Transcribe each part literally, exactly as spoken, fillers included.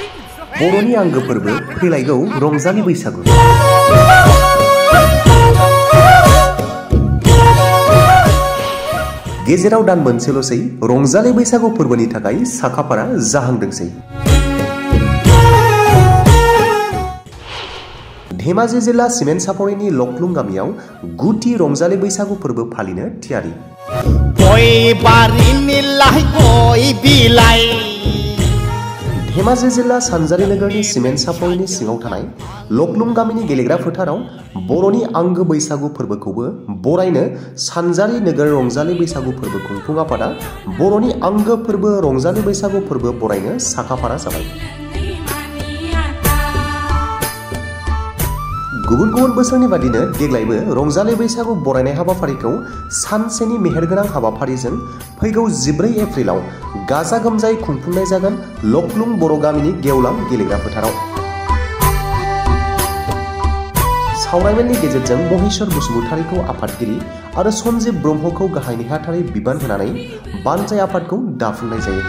बर'नि आंगो फोरबो फैलायगौ रंजालि बैसागु। गेजेराव दान मोनसेल'सै रंजालि बैसागु फोरबोनि थाखाय साखाफारा जाहांदोंसै। धेमाजि जिल्ला सिमेन्टसापरिनि लकलुं गामियाव गुथि रंजालि बैसागु फोरबो फालिनो थियारि। धेमाजि जिल्ला सानजारि नोगोरनि सिमेन्टसापरिनि सिङाव थानाय लकलुं गामिनि गेलेग्रा फोथाराव बर'नि आंगो बैसागु फोरबोखौबो बरायनो सानजारि नोगोर रंजालि बैसागु फोरबो खुंफुं आफादा बर'नि आंगो फोरबो रंजालि बैसागु फोरबो बरायनो साखाफारा जाबाय। गुबुन गुबुन बोसोरनि बादिनो देग्लायबो रंजालि बैसागु बरायनाय हाबाफारिखौ सानसेनि मेहेरगोनां हाबाफारिजों फैगौ जिब्रै एप्रिलाव गाजा गोमजायै खुंफुंनाय जागोन लकलुं बर' गामिनि गेवलां गेलेग्रा फोथाराव। सावरायमेलनि गेजेरजों महेश्वर बसुमतारीखौ आफादगिरि आरो सन्जीब ब्रह्मखौ गाहाय नेहाथारि बिबान होनानै बानजाय आफादखौ दाफुंनाय जायो।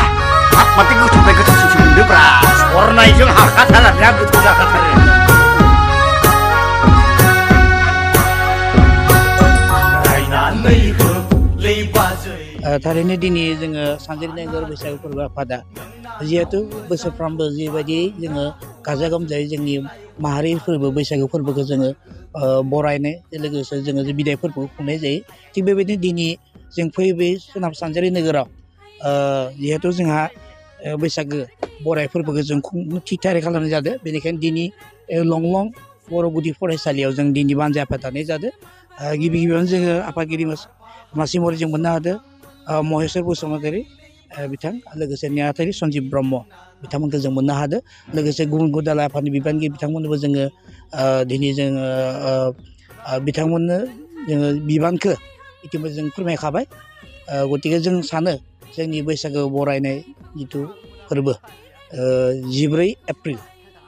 थारैनो दिनै जोङो सानजारि नोगोर बैसागु फोरबो आफादा जिहेतु बोसोरफ्रोमबो जिबायदि जोङो गाजा गोमजायै जोंनि माहारि फोरबो बैसागु फोरबोखौ जोङो बरायनाय लोगोसे जोङो बिदाय फोरबो खुंनाय जायो। थिग बेबायदिनो दिनै जों फैयो बे सोनाब सानजारि नोगोराव जिहेतु जोंहा बैसागो बराय फोरबोखौ जों खुंनो थि थियारि खालामनाय जादों। बेनिखायनो दिनै लंलं बर' गुदि फरायसालियाव जों दिनै बानजाय आफाद दानाय जादों। गिबि गिबियावनो जोङो आफादगिरि मासि महरै जों मोननो हादों महेश्वर बसुमतारी बिथां लोगोसे नेहाथारि सन्जीब ब्रह्म बिथांमोनखौ जों मोननो हादों। लोगोसे गुबुन गुबुन दालाइ आफादनि बिबानगिरि बिथांमोननोबो जोङो दिनै जोङो बिथांमोननो जोङो बिबानखौ इतिमध्य जों फोरमायखाबाय। गतिके जों सानो जोंनि बैसागो बरायनाय जिथु फोरबो जिब्रै एप्रिल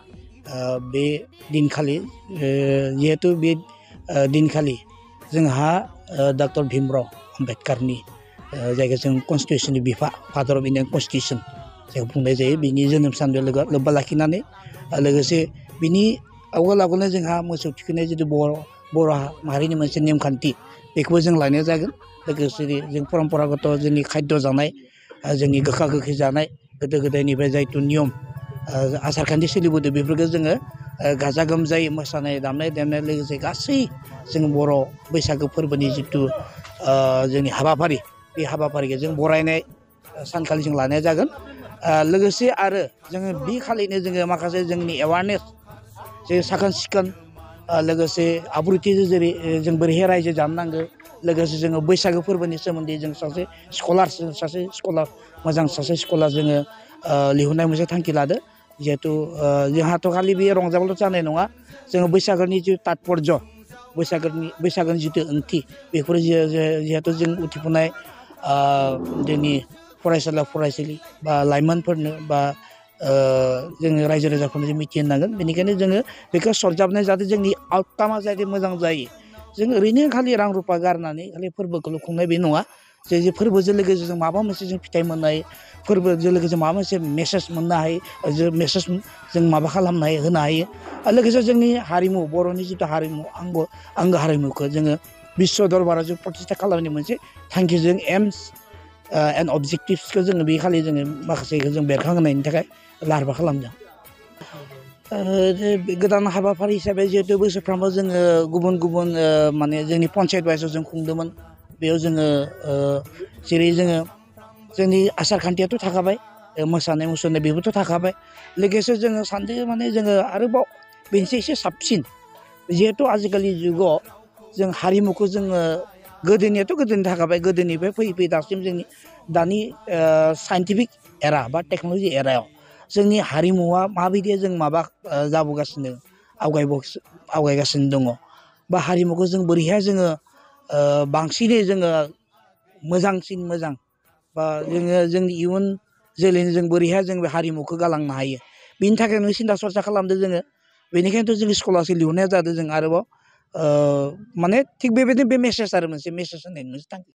बे दिनखालि जिहेतु बे दिनखालि जोंहा डक्टर भीमराव आम्बेडकारनि जायखौ जों कनस्टिटिउसननि बिफा फादार अफ इन्डियान कनस्टिटिउसन जायखौ बुंनाय जायो बिनि जोनोम सानजों लोब्बा लाखिनानै लोगोसे बिनि आवगोल आवगोलनो जोंहा मोसौ थुखैनाय जिथु बर' बर' माहारिनि मोनसे नेमखान्थि बेखौबो जों लानाय जागोन। लोगोसे जों परम्परागत जोंनि खाद्य जानाय जोंनि गोखा गोखै जानाय गोदो गोदायनिफ्राय जायथु नियम आसार खान्थि सोलिबोदों बेफोरखौ जोङो गाजा गोमजायै मोसानाय दामनाय देनाय लोगोसे गासै जों बर' बैसागो फोरबोनि जिथु जोंनि हाबाफारि बे हाबाफारिखौ जों बरायनाय सानखालि जों लानाय जागोन। लोगोसे आरो जोङो बे खालिनो जोङो माखासे जोंनि एवारनेस जे साखोन सिखोन लोगोसे आब्रुथि जेरै जों बोरैहाय रायजो जानो नांगौ लोगोसे जोङो बैसागो फोरबोनि सोमोन्दै जों सासे स्कलार सासे स्कलार मोजां सासे स्कलार जोङो लिहुननाय मोनसे थांखि लादो। जिहेतु जोंहाथ' खालि बे रंजाबाल' जानाय नङा जोङो बैसागोनि जिथु तात्पर्य बैसागोनि बैसागोनि जिथु ओंथि बेफोरो जिहेतु जों उथिफुनाय जोंनि फरायसालियाव फरायसालि बा लाइमोनफोरनो बा जोङो रायजो राजाफोरनो जों मिथिहोनांगोन। बेनिखायनो जोङो बेखौ सरजाबनाय जाहाथे जोंनि आउटकामा जाहाथे मोजां जायो। जों ओरैनो खालि रां रुफा गारनानै खालि फोरबोखौल' खुंनाय बे नङा जे जे फोरबोजों लोगोसे जों माबा मोनसे जों फिथाइ मोननो हायो फोरबोजों लोगोसे माबा मोनसे मेसेज मोननो हायो जे मेसेज जों माबा खालामनो हायो होनो हायो। लोगोसे जोंनि हारिमु बर'नि जिथु हारिमु आंगो आंगो हारिमुखौ जोङो बिश्व दरबाराव जों प्रतिष्ठा खालामनायनि मोनसे थांखिजों एम्स एन्ड अबजेक्टिभ्सखौ जोङो बे खालि जोङो माखासेखौ जों बेरखांहोनायनि थाखाय लाहार फाहार खालामदों। गोदान हाबाफारि हिसाबै जिहेतु बोसोरफ्रामबो जोङो गुबुन गुबुन माने जोंनि पन्सायत वाइसआव जों खुंदोंमोन। बेयाव जोङो जेरै जोङो जोंनि आसार खान्थियाथ' थाखाबाय मोसानाय मुसुरनाय बेबोथ' थाखाबाय लोगोसे जोङो सानदों माने जोङो आरोबाव बेनिफ्राय एसे साबसिन जिहेतु आजिखालि जुगाव जों हारिमुखौ जोङो गोदोनियाथ' गोदोनि थाखाबाय गोदोनिफ्राय फैयै फैयै दासिम जोंनि दानि साइन्टिफिक एरा बा टेक्न'लजि एरायाव जोंनि हारिमुवा माबायदि जों माबा जाबोगासिनो आवगायबो आवगायगासिनो दङ बा हारिमुखौ जों बोरैहाय जोङो बांसिनै जोङो मोजांसिन मोजां बा जोङो जोंनि इयुन जोलैनो जों बोरैहाय जों बे हारिमुखौ गालांनो हायो बेनि थाखायनो सिन्था सरसा खालामदों जोङो। बेनिखायनोथ' जोंनि स्कलारशिप लिहुननाया जादों जों आरोबाव माने थिग बेबायदिनो बे मेसेज आरो मोनसे मेसेज होनायनि मोनसे थांखि।